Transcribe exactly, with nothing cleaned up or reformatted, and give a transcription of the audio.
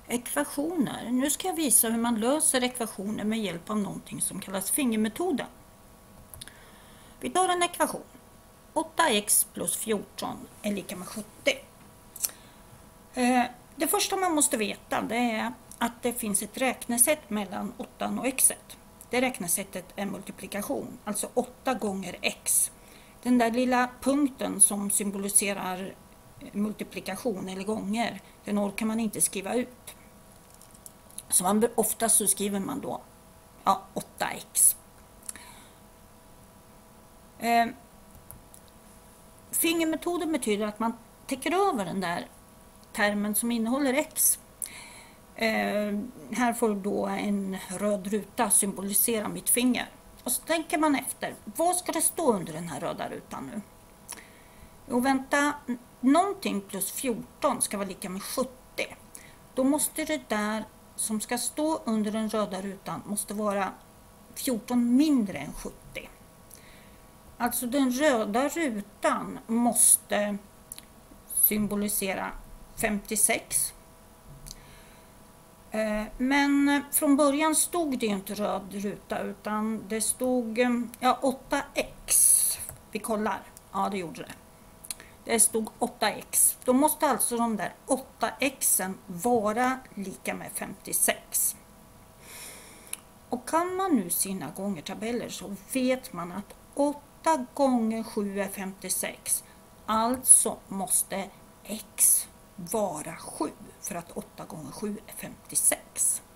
Ekvationer. Nu ska jag visa hur man löser ekvationer med hjälp av någonting som kallas fingermetoden. Vi tar en ekvation. åtta x plus fjorton är lika med sjuttio. Det första man måste veta det är att det finns ett räknesätt mellan åtta och x. Det räknesättet är multiplikation, alltså åtta gånger x. Den där lilla punkten som symboliserar multiplikation eller gånger, den orkar man inte skriva ut. Så man, oftast så skriver man då ja, åtta x. Eh, fingermetoden betyder att man täcker över den där termen som innehåller x. Eh, här får då en röd ruta symbolisera mitt finger. Och så tänker man efter, vad ska det stå under den här röda rutan nu? Jo, vänta, någonting plus fjorton ska vara lika med sjuttio. Då måste det där som ska stå under den röda rutan måste vara fjorton mindre än sjuttio. Alltså den röda rutan måste symbolisera femtiosex. Men från början stod det inte röd ruta utan det stod ja, åtta x. Vi kollar. Ja, det gjorde det. Det stod åtta x. Då måste alltså de där åtta xen vara lika med femtiosex. Och kan man nu sina gångertabeller så vet man att åtta gånger sju är femtiosex. Alltså måste x vara sju för att åtta gånger sju är femtiosex.